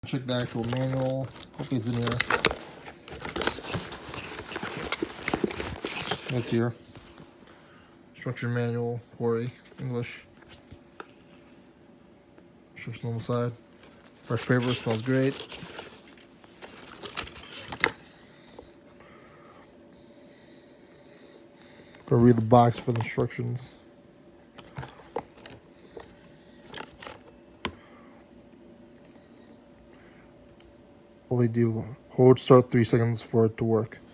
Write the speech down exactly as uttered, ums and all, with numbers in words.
Check the actual manual. Hopefully it's in here. That's here. Instruction manual, Quarry, English. Instructions on the side. Fresh paper, smells great. Gonna read the box for the instructions. All they do, hold start three seconds for it to work.